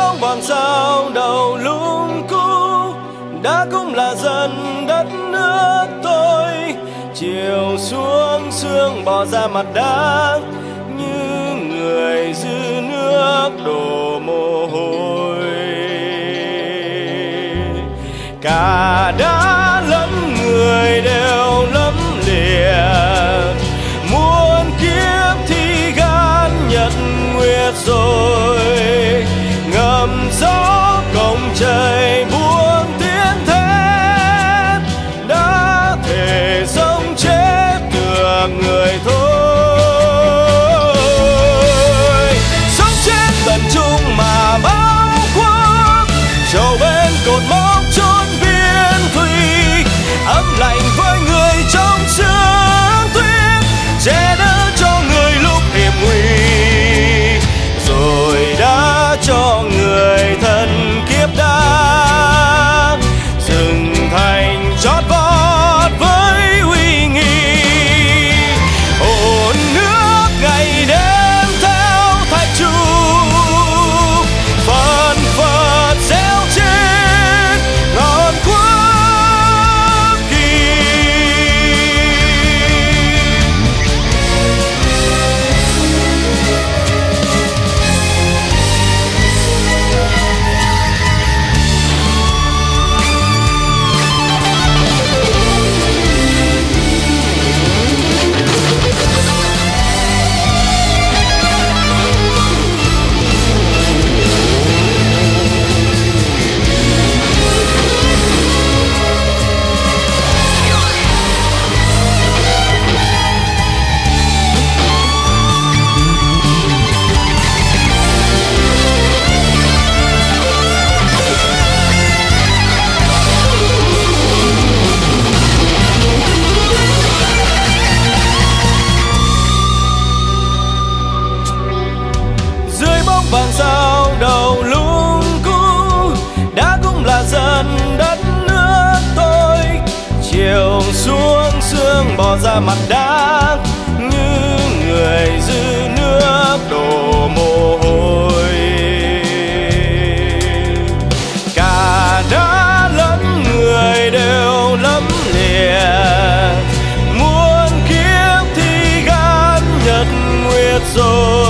bóng bằng sao đầu lung cú, đã cũng là dân đất nước tôi. Chiều xuống sương bỏ ra mặt đá, như người dư nước đổ mồ hôi. Cả đá lẫn người đều lấm liệt, muôn kiếp thi gan nhật nguyệt rồi. Ngầm gió cổng trời buông tiếng thét, đã thể sống chết được người thôi. Sống chết tận chung mà báo quốc, trầu bên cột mốc chốn biên thùy. Ấm lạnh với người trong sương tuyết, che đỡ cho người lúc hiểm nguy. Rồi đã cho người thân kiếp đã dừng thành chót vót với uy nghi. Hồn nước ngày đêm theo thạch trụ, phần phật gieo trên ngọn quốc kỳ. Vàng sao đầu lung cú, đã cũng là dân đất nước tôi. Chiều xuống sương bỏ ra mặt đá, như người dư nước đổ mồ hôi. Cả đá lẫn người đều lấm liệt, muôn kiếp thi gan nhật nguyệt rồi.